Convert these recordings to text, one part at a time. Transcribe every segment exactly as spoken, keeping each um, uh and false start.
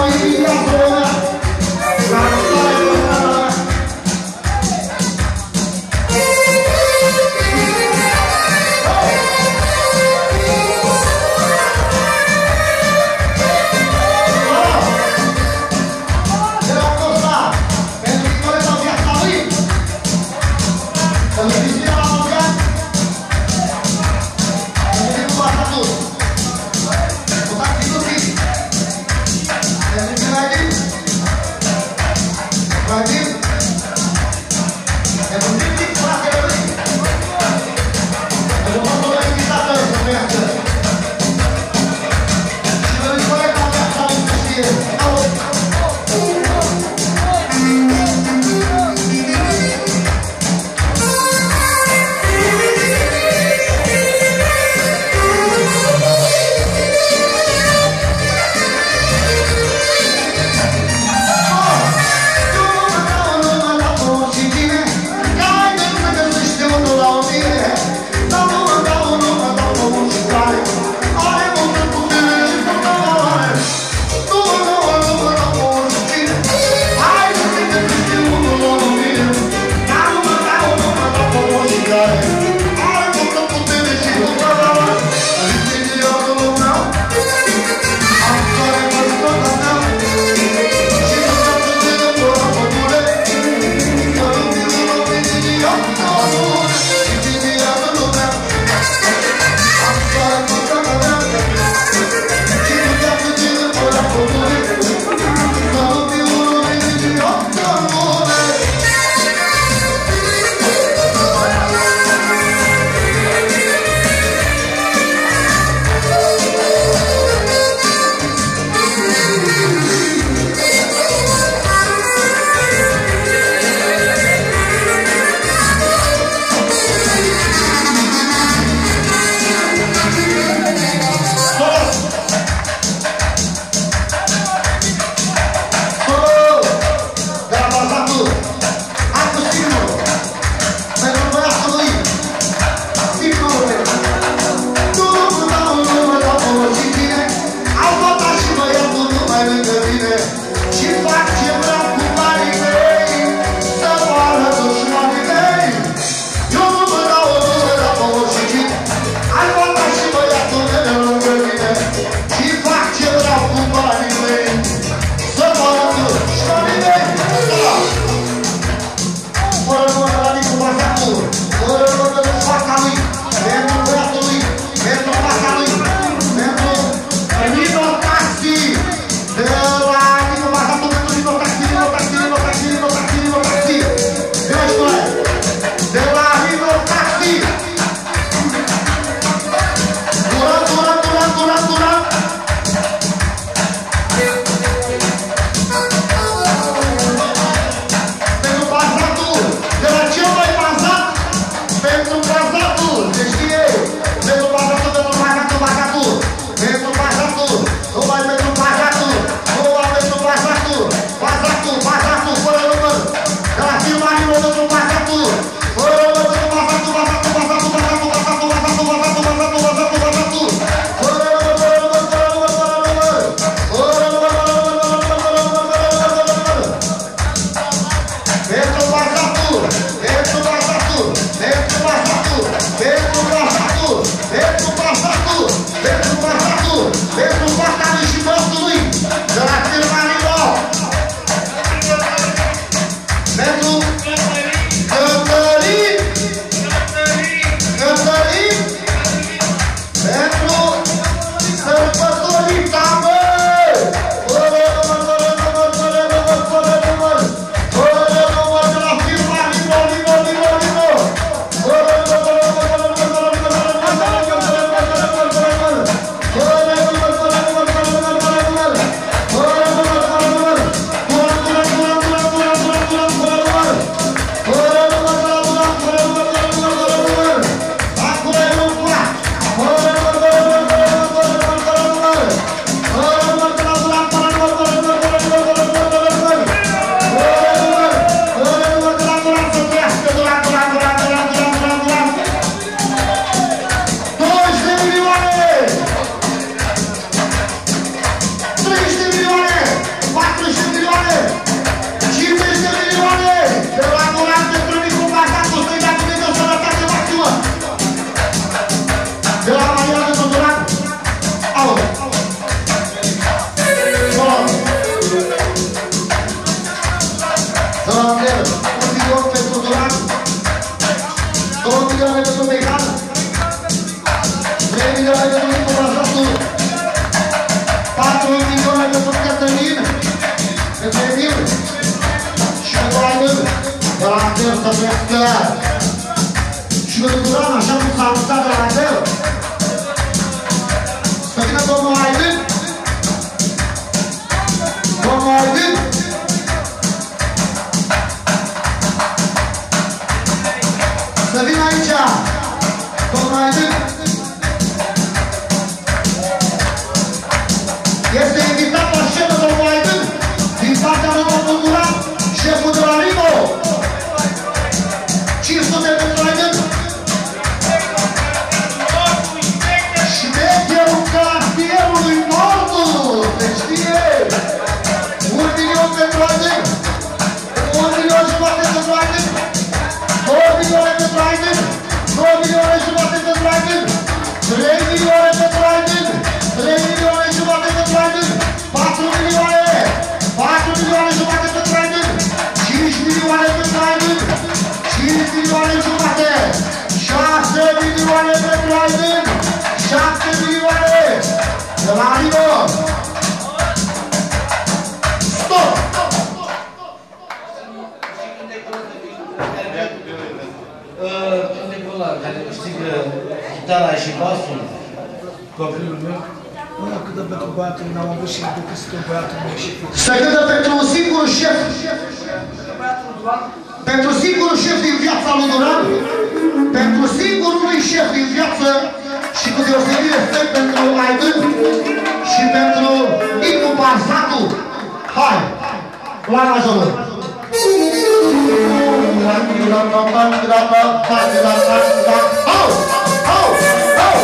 Ready? de la Andel să plăscă. Și lui Duran, așa cum s-a anunțat de la Andel. Să vină domnul Aydin. Domnul Aydin. Să vină aici. Domnul Aydin. Este invitat la scenă domnul Aydin. Din partea lui domnul Duran, șeful de la Rimo. cinci sute pentru Aydin. Șmecherul cartierului Nordul. Se știe. Un milion pentru Aydin. Un milion jumate pentru Aydin. Două milioane pentru Aydin. Două milioane jumate pentru Aydin. Trei milioane pentru Aydin. Trei milioane jumate pentru Aydin. Patru milioane. Patru milioane jumate pentru Aydin. Cinci milioane pentru Aydin. Cinci milioane jumate. Șase milioane pentru Aydin. Șapte milioane. De la Rimo. Stop! Cântecul ăla care câștigă chitara și basul, copilul meu, ăla câtă pentru băiatul n-am avut și după că băiatul meu și făcut. Se cântă pentru un singur șef. Pentru singurul șef din viața lui Duran. Pentru singurul șef din viață. Și cu deosebire respect pentru Aydin. Și pentru Nicu Barsatu. Hai! La majorul! Au! Au! Au!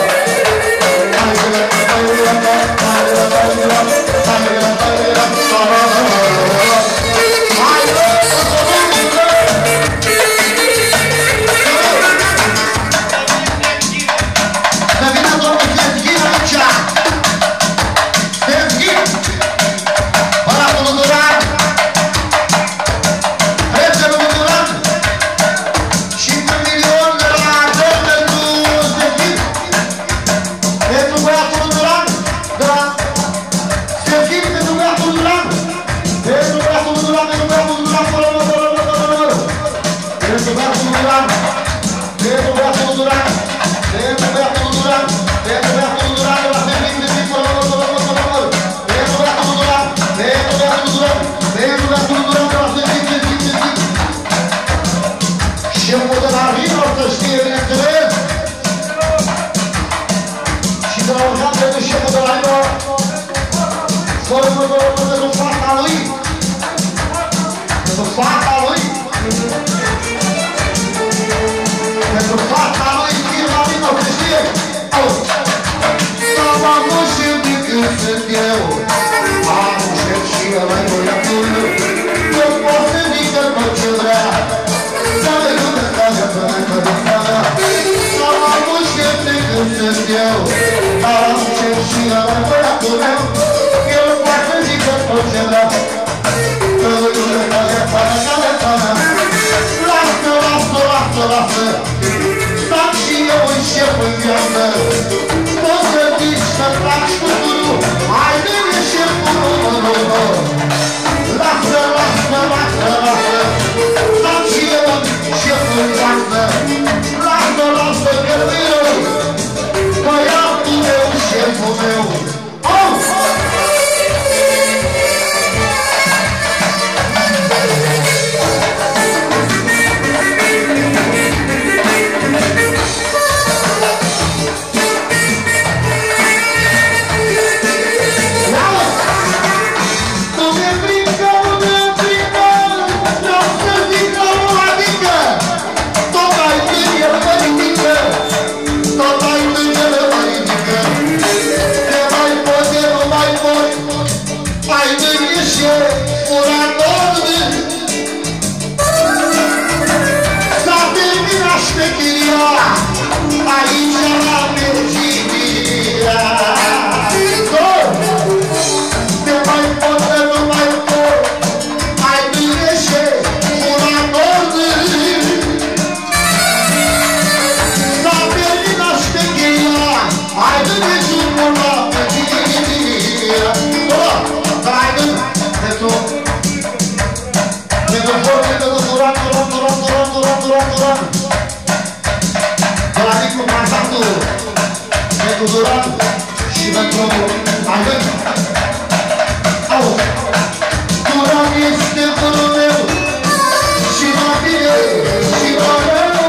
pentru Duran și pentru Ailen. Auzi! Duran este părul meu și la tine și la meu.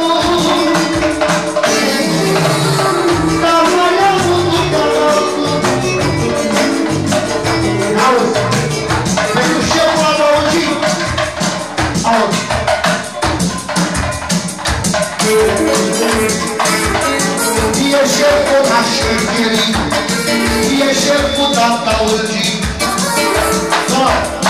Dar mai am un caracul. Auzi! Pentru șeful adăugit. Auzi! E șeful naștirii, e șeful tata urgii. Da!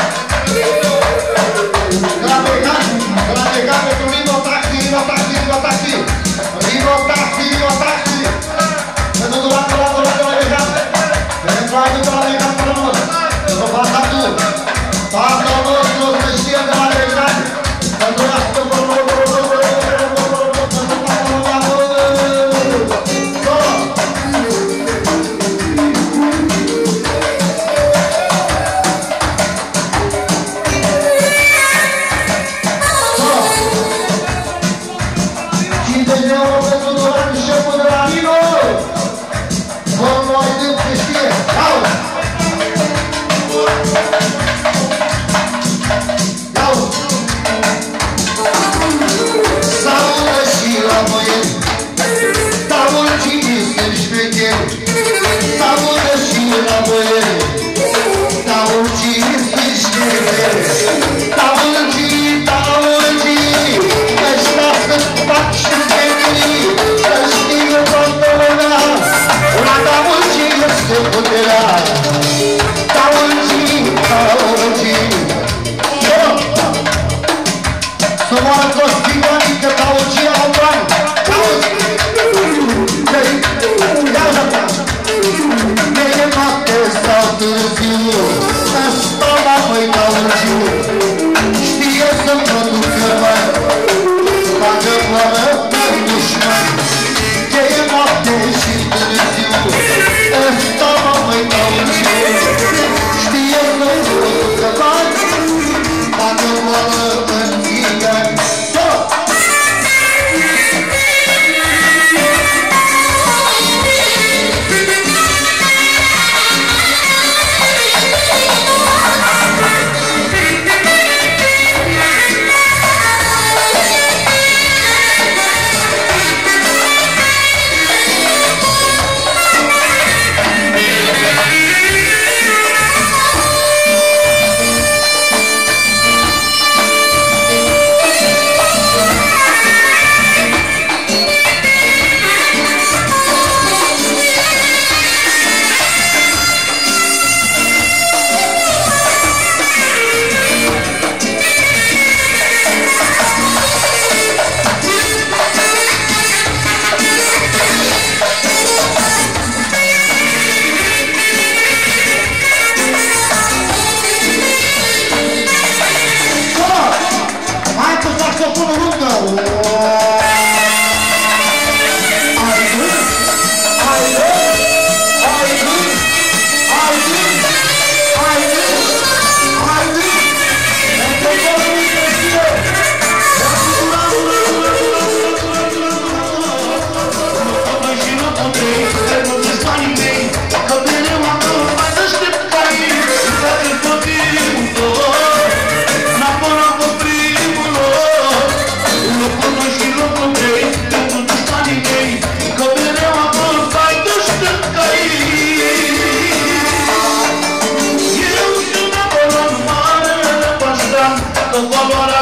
Grabegan, grabegan pentru Rino Taxi, Rino Taxi, Rino Taxi. Rino Taxi, Rino Taxi. Pentru Duran, Duran, Duran, Grabegan. Pentru Aidu, Grabegan, pentru noi. Pentru Pasatul. Tatăl nostru să știe Grabegan. Pentru asta, pentru noi. Valoarea